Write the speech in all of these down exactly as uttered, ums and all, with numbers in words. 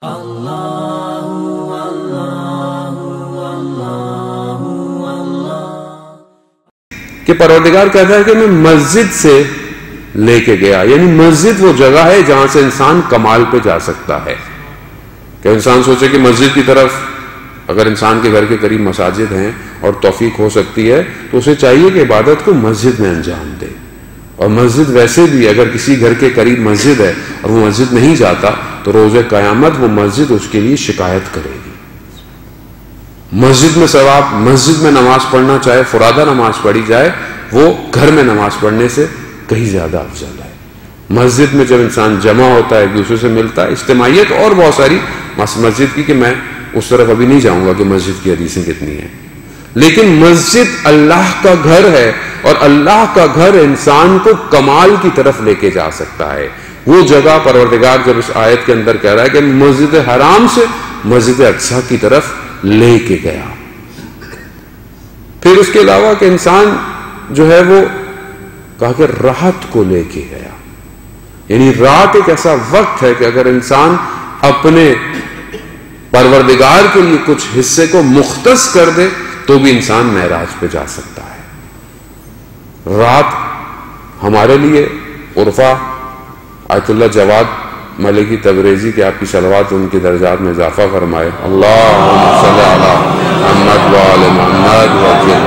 اللہ اللہ اللہ اللہ کہ پروردگار کہتا ہے کہ میں مسجد سے لے کے گیا، یعنی مسجد وہ جگہ ہے جہاں سے انسان کمال پہ جا سکتا ہے. کہ انسان سوچے کہ مسجد کی طرف، اگر انسان کے گھر کے قریب مساجد ہیں اور توفیق ہو سکتی ہے تو اسے چاہیے کہ عبادت کو مسجد میں انجام دے. اور مسجد ویسے بھی اگر کسی گھر کے قریب مسجد ہے اور وہ مسجد نہیں جاتا تو روز قیامت وہ مسجد اس کے لیے شکایت کرے گی. مسجد میں ثواب، مسجد میں نماز پڑھنا، چاہے فرادہ نماز پڑھی جائے، وہ گھر میں نماز پڑھنے سے کہیں زیادہ افضل ہے. مسجد میں جب انسان جمع ہوتا ہے، ایک دوسرے سے ملتا ہے، اجتماعیت اور بہت ساری مسجد کی، کہ میں اس طرف ابھی نہیں جاؤں گا کہ مسجد کی حدیثیں کتنی ہیں. لیکن مسجد اللہ کا گھر ہے، اور اللہ کا گھر انسان کو کمال کی طرف لے کے جا سکتا ہے. وہ جگہ پروردگار جب اس آیت کے اندر کہہ رہا ہے کہ مسجد حرام سے مسجد اقصی کی طرف لے کے گیا. پھر اس کے علاوہ کہ انسان جو ہے وہ کہا کہ رات کو لے کے گیا، یعنی رات ایک ایسا وقت ہے کہ اگر انسان اپنے پروردگار کے لیے کچھ حصے کو مختص کر دے تو بھی انسان معراج پہ جا سکتا ہے. رات ہمارے لیے عرفہ آیت اللہ جواد ملکی تبریزی کے، آپ کی صلوات ان کے درجات میں اضافہ فرمائے. اللہم صلی علی محمد وآل محمد وسلم.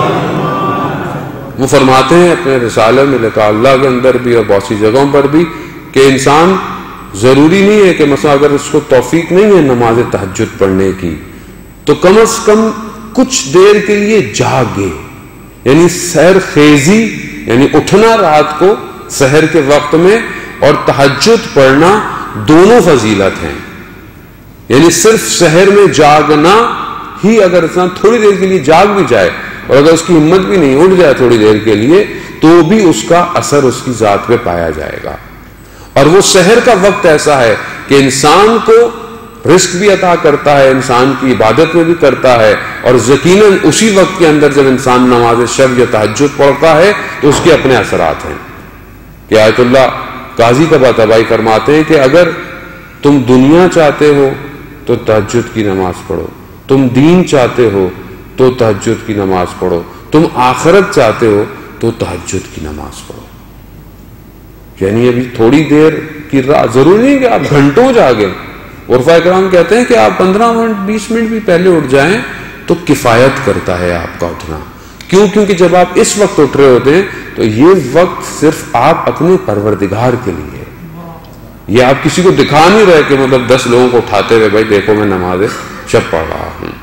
وہ فرماتے ہیں اپنے رسالے میں لکھا اللہ کے اندر بھی اور بہت سی جگہوں پر بھی کہ انسان ضروری نہیں ہے کہ مثلا اگر اس کو توفیق نہیں ہے نماز تہجد پڑھنے کی تو کم از کم کچھ دیر کے لیے جاگے، یعنی سحر خیزی، یعنی اٹھنا رات کو سحر کے وقت میں اور تہجد پڑھنا دونوں فضیلت ہیں. یعنی صرف سحر میں جاگنا ہی اگر انسان تھوڑی دیر کے لیے جاگ بھی جائے اور اگر اس کی ہمت بھی نہیں، اٹھ جائے تھوڑی دیر کے لیے، تو بھی اس کا اثر اس کی ذات پہ پایا جائے گا. اور وہ سحر کا وقت ایسا ہے کہ انسان کو رزق بھی عطا کرتا ہے، انسان کی عبادت میں بھی کرتا ہے، اور یقیناً اسی وقت کے اندر جب انسان نماز شب یا تہجد پڑھتا ہے تو اس کے اپنے اثرات ہیں. کہ آیت اللہ قاضی طباطبائی فرماتے ہیں کہ اگر تم دنیا چاہتے ہو تو تہجد کی نماز پڑھو، تم دین چاہتے ہو تو تہجد کی نماز پڑھو، تم آخرت چاہتے ہو تو تہجد کی نماز پڑھو. یعنی ابھی تھوڑی دیر کی رات، ضروری نہیں کہ آپ گھنٹوں جاگیں. عرفاء کرام کہتے ہیں کہ آپ پندرہ منٹ بیس منٹ بھی پہلے اٹھ جائیں تو کفایت کرتا ہے آپ کا اٹھنا. کیوں؟ کیونکہ جب آپ اس وقت اٹھ رہے ہوتے ہیں تو یہ وقت صرف آپ اپنے پروردگار کے لیے ہے. یہ آپ کسی کو دکھا نہیں رہے کہ مطلب دس لوگوں کو اٹھاتے ہوئے بھائی دیکھو میں نماز شب پڑھ رہا ہوں.